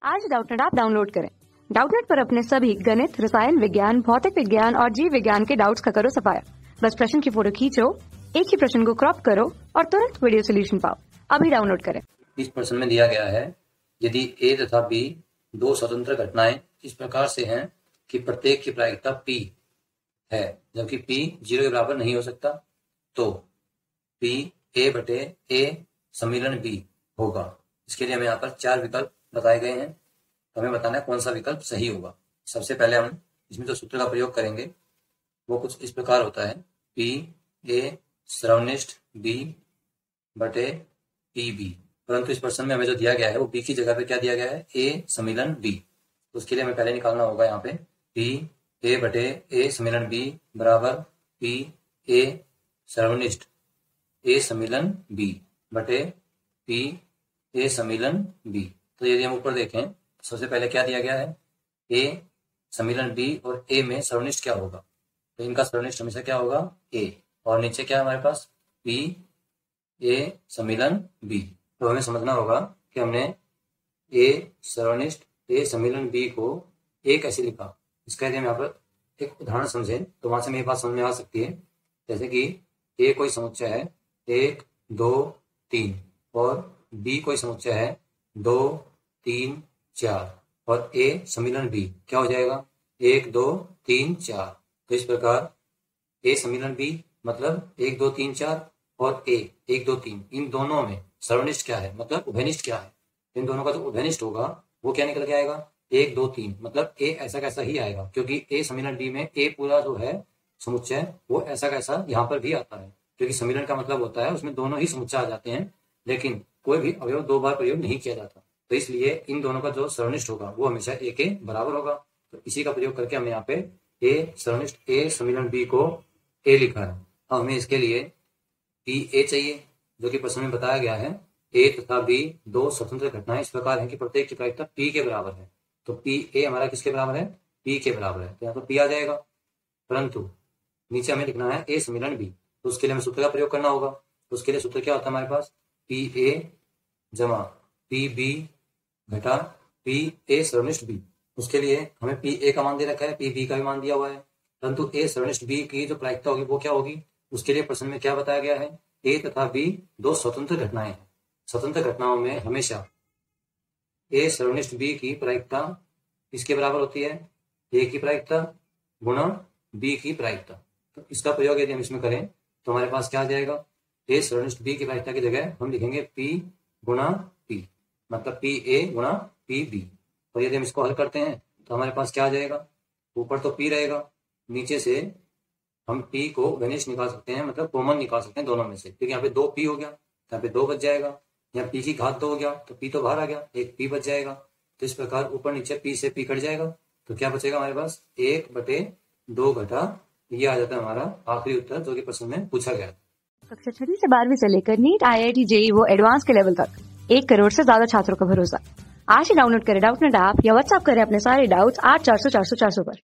आज Doubtnut app download करें। Doubtnut पर अपने सभी गणित, रसायन विज्ञान, भौतिक विज्ञान और जीव विज्ञान के डाउट्स का करो सफाया। बस प्रश्न की फोटो खींचो, एक ही प्रश्न को क्रॉप करो और तुरंत वीडियो सोल्यूशन पाओ। अभी डाउनलोड करें। इस प्रश्न में दिया गया है, यदि ए तथा बी दो स्वतंत्र घटनाएं इस प्रकार से हैं कि प्रत्येक की प्रायिकता पी है, जबकि पी 0 के बराबर नहीं हो सकता, तो पी ए बटे ए सम्मिलन बी होगा। इसके लिए हमें यहाँ पर 4 विकल्प बताए गए हैं, तो हमें बताना है कौन सा विकल्प सही होगा। सबसे पहले हम इसमें जो सूत्र का प्रयोग करेंगे वो कुछ इस प्रकार होता है, पी ए सर्वनिष्ठ बी बटे पी बी। परंतु इस प्रश्न में हमें जो दिया गया है वो बी की जगह पे क्या दिया गया है, ए सम्मिलन बी। तो उसके लिए हमें पहले निकालना होगा यहाँ पे पी ए बटे ए सम्मिलन बी बराबर पी ए सर्वनिष्ठ ए सम्मिलन बी बटे पी ए सम्मिलन बी। तो यदि हम ऊपर देखें, सबसे पहले क्या दिया गया है, ए सम्मिलन बी और ए में सर्वनिष्ठ क्या होगा, तो इनका सर्वनिष्ठ हमेशा क्या होगा, ए। और नीचे क्या है हमारे पास, पी ए सम्मिलन बी। तो हमें समझना होगा कि हमने ए सर्वनिष्ठ ए सम्मिलन बी को ए कैसे लिखा। इसका यदि हम यहाँ पर एक उदाहरण समझें तो वहां से मेरी बात समझ में आ सकती है। जैसे कि ए कोई समुच्चय है 1 2 3 और बी कोई समुच्चय है 2 3 4 और ए सम्मिलन बी क्या हो जाएगा, 1 2 3 4। तो इस प्रकार ए सम्मिलन बी मतलब 1 2 3 4 और ए 1 2 3, इन दोनों में सर्वनिष्ठ क्या है, मतलब उभयनिष्ठ क्या है। इन दोनों का जो उभयनिष्ठ होगा वो क्या निकल के आएगा, 1 2 3, मतलब ए ऐसा कैसा ही आएगा, क्योंकि ए सम्मिलन बी में ए पूरा जो है समुच्चय वो ऐसा कैसा यहाँ पर भी आता है, क्योंकि सम्मिलन का मतलब होता है उसमें दोनों ही समुच्चय आ जाते हैं, लेकिन कोई भी अवयव 2 बार प्रयोग नहीं किया जाता। तो इसलिए इन दोनों का जो सर्वनिष्ठ होगा वो हमेशा ए के बराबर होगा। तो इसी का प्रयोग करके हमने यहाँ पे ए सर्वनिष्ठ ए सम्मिलन बी को ए लिखा है। अब हमें इसके लिए पी ए चाहिए, जो कि प्रश्न में बताया गया है ए तथा बी दो स्वतंत्र घटनाएं इस प्रकार है कि प्रत्येक की प्रायिकता पी के बराबर है। तो पी ए हमारा किसके बराबर है, पी के बराबर है, तो यहाँ पर पी आ जाएगा। परंतु नीचे हमें लिखना है ए सम्मिलन बी, तो उसके लिए हमें सूत्र का प्रयोग करना होगा। तो उसके लिए सूत्र क्या होता है हमारे पास, पी ए जमा पी बी घटा पी ए सर्वनिष्ठ बी। उसके लिए हमें पी ए का मान दे रखा है, पी बी का भी मान दिया हुआ है, परंतु ए सर्वनिष्ठ बी की जो प्रायिकता होगी वो क्या होगी। उसके लिए प्रश्न में क्या बताया गया है, ए तथा बी दो स्वतंत्र घटनाएं हैं। स्वतंत्र घटनाओं में हमेशा ए सर्वनिष्ठ बी की प्रायिकता इसके बराबर होती है, ए की प्रायिकता गुणा बी की प्रायिकता। तो इसका प्रयोग यदि हम इसमें करें तो हमारे पास क्या आ जाएगा, ए सर्वनिष्ठ बी की प्रायिकता की जगह हम लिखेंगे पी गुणा पी, मतलब पी ए गुणा पी बी। और यदि हम इसको हल करते हैं तो हमारे पास क्या आ जाएगा, ऊपर तो पी रहेगा, नीचे से हम पी को घनिष्ठ निकाल सकते हैं, मतलब कॉमन निकाल सकते हैं दोनों में से, क्योंकि यहाँ पे 2 पी हो गया, यहाँ पे 2 बच जाएगा, यहाँ पी की घात 2 हो गया तो पी तो बाहर आ गया, एक पी बच जाएगा। तो इस प्रकार ऊपर नीचे पी से पी कट जाएगा, तो क्या बचेगा हमारे पास, 1 बटे 2 घटा, ये आ जाता है हमारा आखिरी उत्तर जो कि प्रश्न में पूछा गया। कक्षा 6 से 12वीं से लेकर नीट, IIT, JEE वो एडवांस के लेवल तक 1 करोड़ से ज्यादा छात्रों का भरोसा। आज ही डाउनलोड करें डाउटनेट ऐप या व्हाट्सएप करें अपने सारे डाउट्स 8400 400 400 पर।